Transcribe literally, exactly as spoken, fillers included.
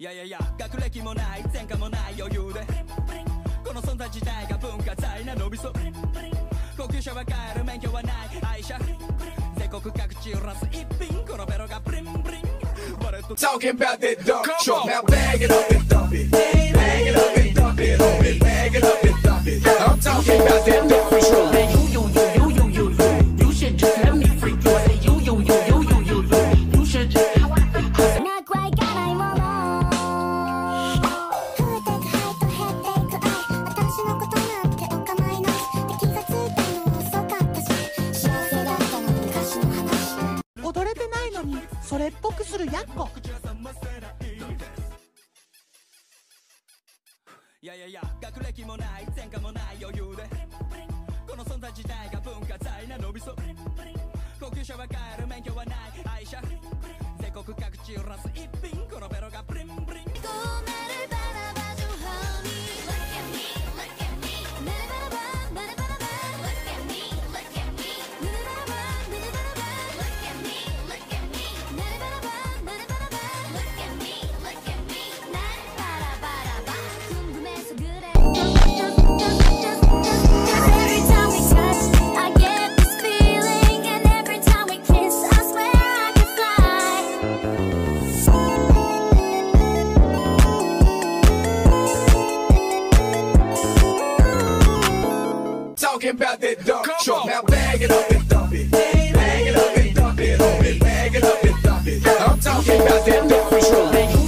いやいやいや学歴もない前科もない余裕でこの存在自体が文化財なのびそ高級車は買える免許はない愛車全国各地売らす一品このベロがブリンブリン Talking about that dump truck now bag it up and dump it bag it up and dump it homie bag it up and dump it I'm talking about that dump truck you you you you you you you should just let me freak you say you you you you you you you you should just 踊れてないのにそれっぽくするやっこいやいやいや学歴もない前科もない余裕でこの存在自体が文化財なのびそ高級車は買える免許はない愛車全国各地売らす一品このベロがブリンブリンTalking about that dump truck now bag it up and dump it bag it up and dump it homie bag it up and dump it I'm talking about that dump truck